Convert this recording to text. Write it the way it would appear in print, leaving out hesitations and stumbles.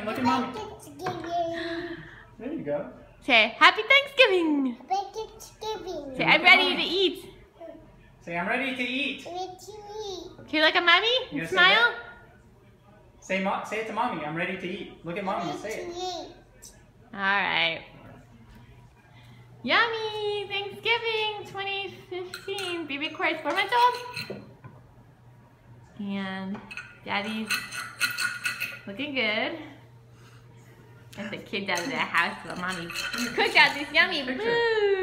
Look at mommy. There you go. Say, Happy Thanksgiving. Happy Thanksgiving. Say, I'm ready to eat. Say, I'm ready to eat. Can you look at mommy You and gonna smile? Say it to mommy. I'm ready to eat. Look at mommy and say it. All right. Yummy! Thanksgiving 2015. Baby Corey's 4 months old. And Daddy's looking good. There's the kids out of the house while Mommy cooked out this yummy food.